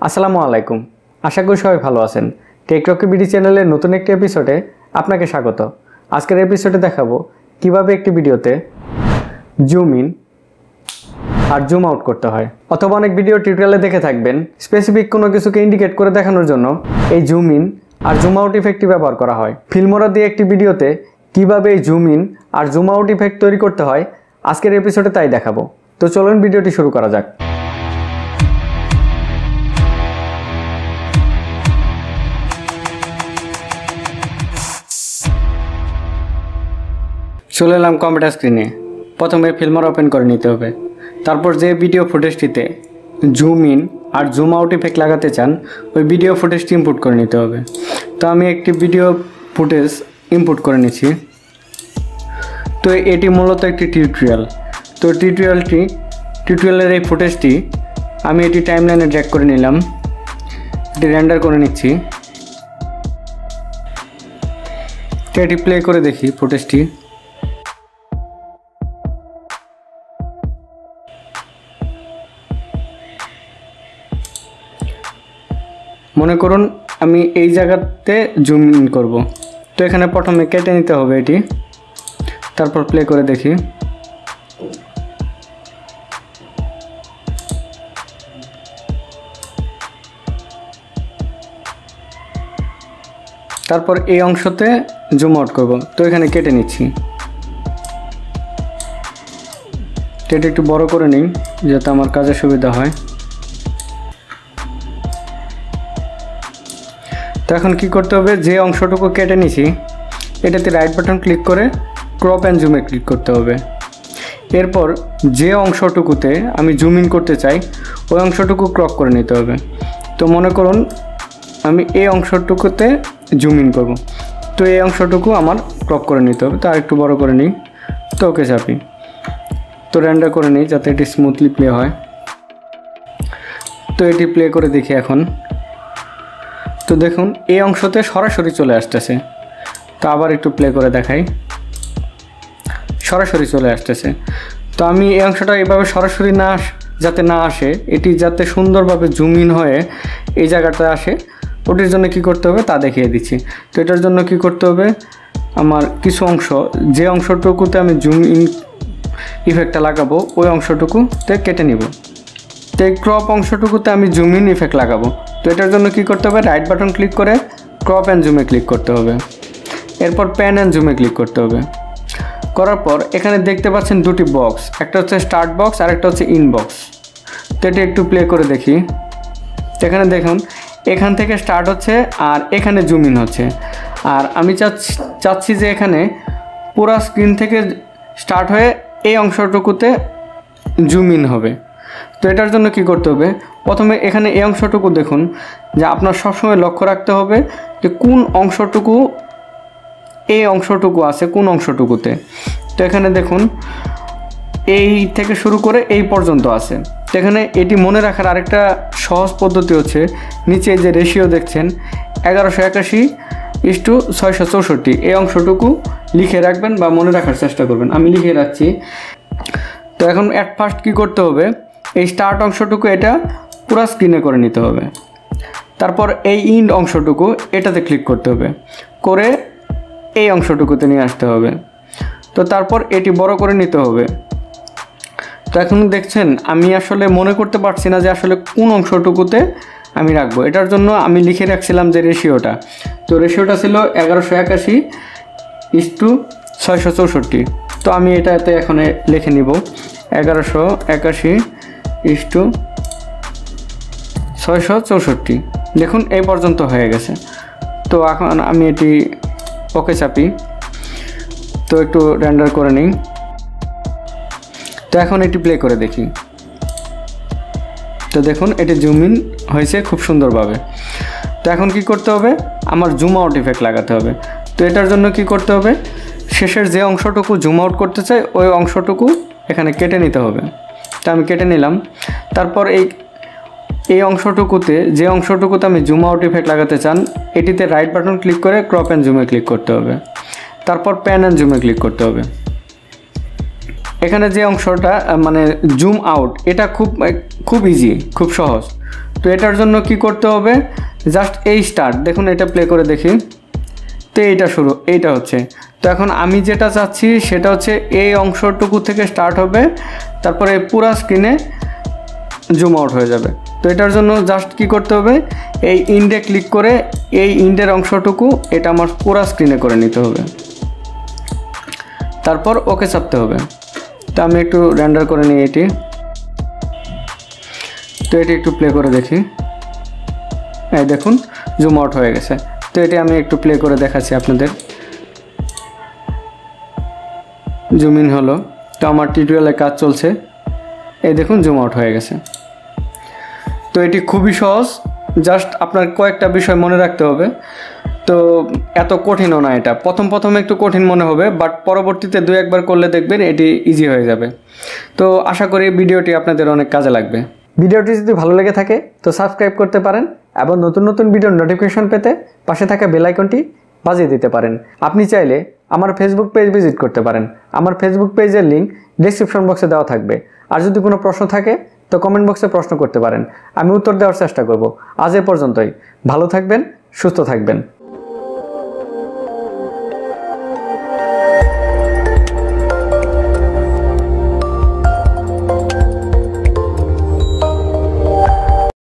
আসসালামু আলাইকুম। আশা করি সবাই ভালো আছেন। টেক রকি বিডি চ্যানেলের নতুন একটি এপিসোডে আপনাকে স্বাগত। আজকের এপিসোডে দেখাবো কিভাবে একটি ভিডিওতে জুম ইন আর জুম আউট করতে হয়। অথবা অনেক ভিডিও টিউটোরিয়ালে দেখে থাকবেন স্পেসিফিক কোনো কিছুকে ইন্ডিকেট করে দেখানোর জন্য এই জুম ইন আর জুম আউট ইফেক্টটি ব্যবহার করা হয়। ফিল্মোরা দিয়ে একটি ভিডিওতে কিভাবে এই জুম ইন আর জুম আউট ইফেক্ট তৈরি করতে হয় আজকের এপিসোডে তাই দেখাবো। তো চলুন ভিডিওটি শুরু করা যাক। চলে এলাম কম্পিউটার স্ক্রিনে। প্রথমে ফিল্মোরা ওপেন করে নিতে হবে। তারপর যে ভিডিও ফুটেজটিতে জুম ইন আর জুম আউট ইফেক্ট লাগাতে চান ওই ভিডিও ফুটেজটি ইনপুট করে নিতে হবে। তো আমি একটি ভিডিও ফুটেজ ইনপুট করে নিচ্ছি। তো এটি মূলত একটি টিউটোরিয়াল। তো টিউটোরিয়ালের এই ফুটেজটি আমি এটি টাইমলাইনে ড্র্যাগ করে নিলাম, এটি রেন্ডার করে নিচ্ছি। তো এটি প্লে করে দেখি ফুটেজটি। মনে করুন আমি এই জায়গাতে জুম ইন করব। তো এখানে প্রথমে কেটে নিতে হবে এটি, তারপর প্লে করে দেখি। তারপর এই অংশতে জুম আউট করব। তো এখানে কেটে নিচ্ছি। এটা একটু বড় করে নিই যাতে আমার কাজে সুবিধা হয়। তো এখন কি করতে হবে, যে অংশটুকু কেটে নিছি এটাতে রাইট বাটন ক্লিক করে ক্রপ অ্যান্ড জুমে ক্লিক করতে হবে। এরপর যে অংশটুকুতে আমি জুম ইন করতে চাই ওই অংশটুকু ক্রপ করে নিতে হবে। তো মনে করুন আমি এই অংশটুকুতে জুম ইন করব। তো এই অংশটুকু আমার ক্রপ করে নিতে হবে। তো আরেকটু বড় করে নিই। তো ওকে চাপি। তো রেন্ডার করে নিই যাতে এটি স্মুথলি প্লে হয়। তো এটি প্লে করে দেখি এখন। তো দেখুন এই অংশতে সরাসরি চলে আসতেছে। তো আবার একটু প্লে করে দেখাই, সরাসরি চলে আসতেছে। তো আমি এই অংশটা এভাবে সরাসরি যাতে না আসে, এটি যাতে সুন্দরভাবে জুম ইন হয়ে এই জায়গাটা আসে, ওটির জন্য কি করতে হবে তা দেখিয়ে দিচ্ছি। তো এটার জন্য কি করতে হবে, আমার কিছু অংশ যে অংশটুকুতে আমি জুম ইন ইফেক্টটা লাগাবো ওই অংশটুকুতে কেটে নিব। তো এই ক্রপ অংশটুকুতে আমি জুম ইন ইফেক্ট লাগাবো। তো এটার জন্য কি করতে হবে, রাইট বাটন ক্লিক করে ক্রপ অ্যান্ড জুমে ক্লিক করতে হবে। এরপর প্যান অ্যান্ড জুমে ক্লিক করতে হবে। করার পর এখানে দেখতে পাচ্ছেন দুটি বক্স, একটা হচ্ছে স্টার্ট বক্স আর একটা হচ্ছে ইনবক্স। তো এটি একটু প্লে করে দেখি। এখানে দেখুন এখান থেকে স্টার্ট হচ্ছে আর এখানে জুম ইন হচ্ছে। আর আমি চাচ্ছি যে এখানে পুরো স্ক্রিন থেকে স্টার্ট হয়ে এই অংশটুকুতে জুম ইন হবে। তো এটার জন্য কি করতে হবে, প্রথমে এখানে এই অংশটুকু দেখুন যে আপনার সবসময় লক্ষ্য রাখতে হবে যে কোন অংশটুকু এই অংশটুকু আছে কোন অংশটুকুতে। তো এখানে দেখুন এই থেকে শুরু করে এই পর্যন্ত আছে। তো এখানে এটি মনে রাখার আরেকটা সহজ পদ্ধতি হচ্ছে নিচে যে রেশিও দেখছেন 1181:664 এই অংশটুকু লিখে রাখবেন বা মনে রাখার চেষ্টা করবেন। আমি লিখে রাখছি। তো এখন অ্যাট ফার্স্ট কী করতে হবে, এই স্টার্ট অংশটুকু এটা পুরো স্ক্রিনে করে নিতে হবে। তারপর এই ইন্ড অংশটুকু এটাতে ক্লিক করতে হবে, করে এই অংশটুকুতে নিয়ে আসতে হবে। তো তারপর এটি বড় করে নিতে হবে। তো এখন দেখছেন আমি আসলে মনে করতে পারছি না যে আসলে কোন অংশটুকুতে আমি রাখবো। এটার জন্য আমি লিখে রাখছিলাম যে রেশিওটা। তো রেশিওটা ছিল 1181:664। তো আমি এটাতে এখন লিখে নিব 1181:664। দেখুন এই পর্যন্ত হয়ে গেছে। তো এখন আমি এটি ওকে চাপি। তো একটু রেন্ডার করে নিই। তো এখন এটি প্লে করে দেখি। তো দেখুন এটি জুম ইন হয়েছে খুব সুন্দরভাবে। তো এখন কি করতে হবে, আমার জুম আউট ইফেক্ট লাগাতে হবে। তো এটার জন্য কি করতে হবে, শেষের যে অংশটুকু জুম আউট করতে চাই ওই অংশটুকু এখানে কেটে নিতে হবে। তো আমি কেটে নিলাম। তারপর এই অংশটুকুতে যে অংশটুকুতে আমি জুম আউট ইফেক্ট লাগাতে চান এটিতে রাইট বাটন ক্লিক করে ক্রপ অ্যান্ড জুমে ক্লিক করতে হবে। তারপর প্যান অ্যান্ড জুমে ক্লিক করতে হবে। এখানে যে অংশটা মানে জুম আউট এটা খুব ইজি, খুব সহজ। তো এটার জন্য কি করতে হবে, জাস্ট এই স্টার্ট দেখুন, এটা প্লে করে দেখি। তো এইটা হচ্ছে। তো এখন আমি যেটা চাচ্ছি সেটা হচ্ছে এই অংশটুকু থেকে স্টার্ট হবে, তারপরে পুরো স্ক্রিনে জুম আউট হয়ে যাবে। তো এটার জন্য জাস্ট কি করতে হবে, এই ইন্ডে ক্লিক করে এই ইন্ডের অংশটুকু এটা আমার পুরো স্ক্রিনে করে নিতে হবে, তারপর ওকে চাপতে হবে। তো আমি একটু রেন্ডার করে নিই এটি। তো এটি একটু প্লে করে দেখি, এই দেখুন জুম আউট হয়ে গেছে। তো এটি আমি একটু প্লে করে দেখাচ্ছি আপনাদের। জুম ইন হলো। তো আমার টিউটোরিয়ালের কাজ চলছে, এই দেখুন জুম আউট হয়ে গেছে। তো এটি খুবই সহজ, জাস্ট আপনার কয়েকটা বিষয় মনে রাখতে হবে। তো এত কঠিনও না এটা, প্রথম একটু কঠিন মনে হবে, বাট পরবর্তীতে 2-1 বার করলে দেখবেন এটি ইজি হয়ে যাবে। তো আশা করি ভিডিওটি আপনাদের অনেক কাজে লাগবে। ভিডিওটি যদি ভালো লেগে থাকে তো সাবস্ক্রাইব করতে পারেন এবং নতুন ভিডিওর নোটিফিকেশন পেতে পাশে থাকা বেল আইকনটি বাজিয়ে দিতে পারেন। আপনি চাইলে আমার ফেসবুক পেজ ভিজিট করতে পারেন। আমার ফেসবুক পেজের লিঙ্ক ডেসক্রিপশন বক্সে দেওয়া থাকবে। আর যদি কোনো প্রশ্ন থাকে তো কমেন্ট বক্সে প্রশ্ন করতে পারেন, আমি উত্তর দেওয়ার চেষ্টা করব। আজ এ পর্যন্তই। ভালো থাকবেন, সুস্থ থাকবেন।